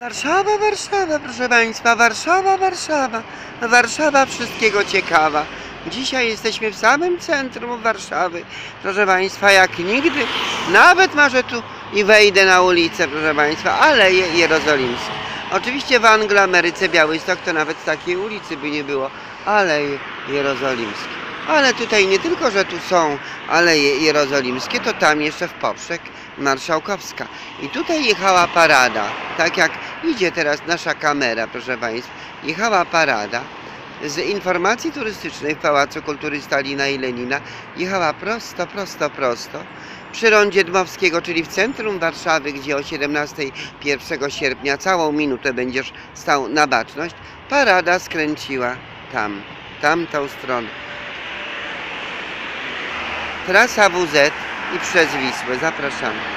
Warszawa, Warszawa, proszę Państwa, Warszawa, Warszawa, Warszawa wszystkiego ciekawa. Dzisiaj jesteśmy w samym centrum Warszawy, proszę Państwa, jak nigdy. Nawet może tu i wejdę na ulicę, proszę Państwa, Aleje Jerozolimskie. Oczywiście w Anglii, Ameryce, Białystok to nawet takiej ulicy by nie było, Aleje Jerozolimskie. Ale tutaj nie tylko, że tu są Aleje Jerozolimskie, to tam jeszcze w poprzek Marszałkowska. I tutaj jechała parada, tak jak idzie teraz nasza kamera, proszę Państwa. Jechała parada z informacji turystycznej w Pałacu Kultury Stalina i Lenina. Jechała prosto, prosto, prosto. Przy rondzie Dmowskiego, czyli w centrum Warszawy, gdzie o 17 1 sierpnia całą minutę będziesz stał na baczność, parada skręciła tam, tamtą stronę. Trasa WZ i przez Wisłę. Zapraszamy.